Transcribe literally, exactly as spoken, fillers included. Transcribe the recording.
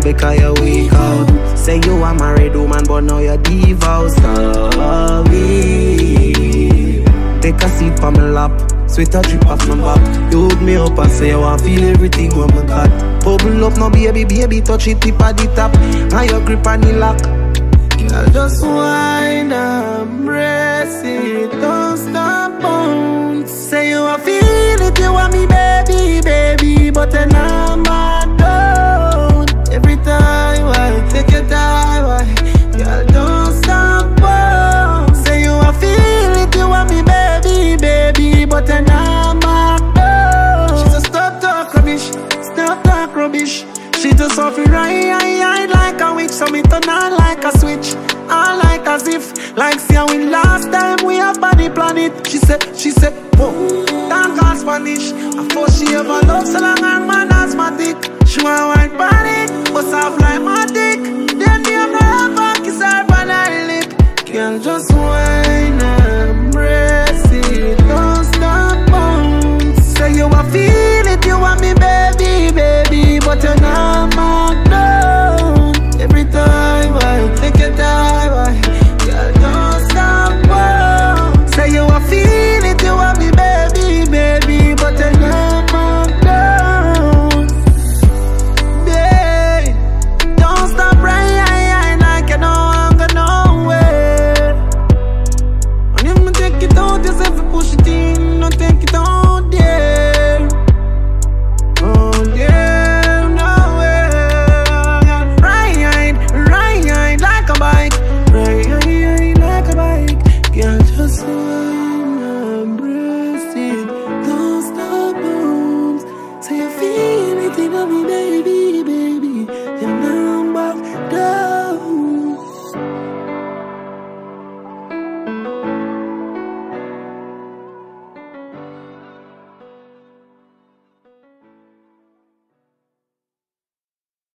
because you weak out. Say you a married woman, but now you're divorced. Sorry. Take a seat on my lap, sweat a drip off my back. You hook me up and say you want feel everything when I got. Bubble up now, baby, baby, touch it tip at the top. And your grip on the lock. Girl, just whine and press it, don't stop bounce. Say you want feel it, you want me, baby, baby, but then I'm not down. Every time I take your time, I, girl, don't stop bounce. Say you want feel it, you want me, baby, baby, but then I'm not down. She just stop talk rubbish, stop talk rubbish. She just off it right, right like a witch. So me turn on like a switch, all like as if, like see how we last time we have on the planet. She said, she said, whoa, talk all Spanish. I thought she ever loved so long her man asthmatic. She want white panic, but soft like my dick.